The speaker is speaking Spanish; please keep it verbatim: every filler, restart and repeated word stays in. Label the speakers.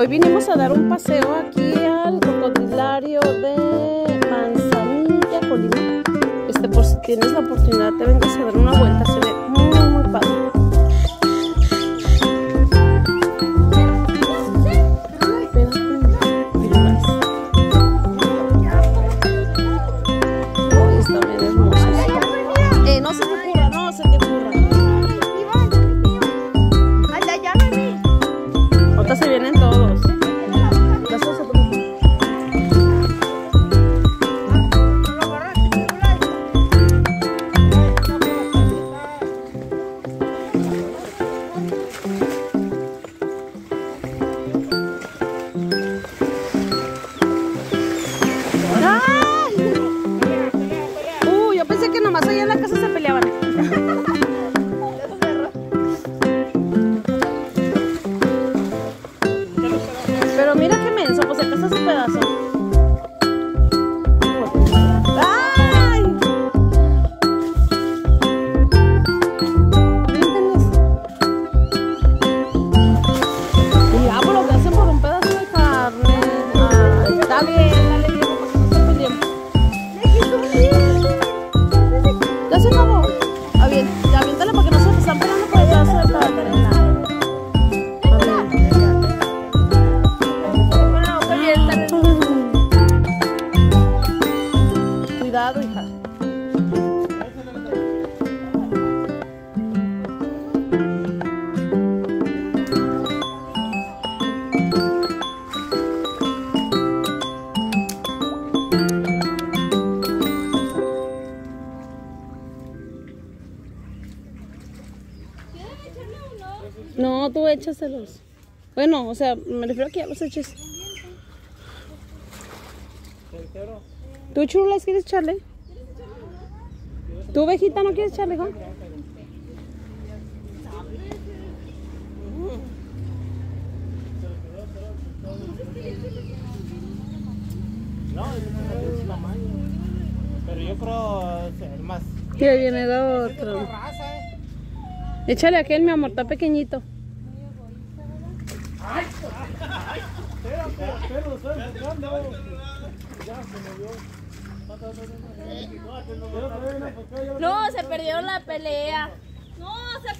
Speaker 1: Hoy vinimos a dar un paseo aquí al cocodrilario de Manzanilla, Colima. Este, por si tienes la oportunidad, te vengas a dar una vuelta, se ve muy, muy padre. Se vienen todos. Uh, yo pensé que nomás allá en la casa se peleaban. Pero mira qué menso, pues acá está su pedazo. ¡Ay! Ya, por lo que hacen por un pedazo de carne. Ay, está bien, dale tiempo para que no se peleen. ¿Ya se acabó? Ah, bien, ya aviéntale para que no se están peleando por el pedazo de carne. Cuidado, hija. No, tú échaselos. Bueno, o sea, me refiero a que ya los eches. ¿Tú, chulas, quieres echarle? ¿Tú, ovejita, no quieres echarle, Juan?
Speaker 2: No, es tamaño. Pero yo creo ser más.
Speaker 1: Que viene el otro. Échale a aquel, mi amor, está pequeñito.
Speaker 2: Ay, espérate, lo estoy buscando. Ya se me dio.
Speaker 3: No, se perdió la pelea. No, se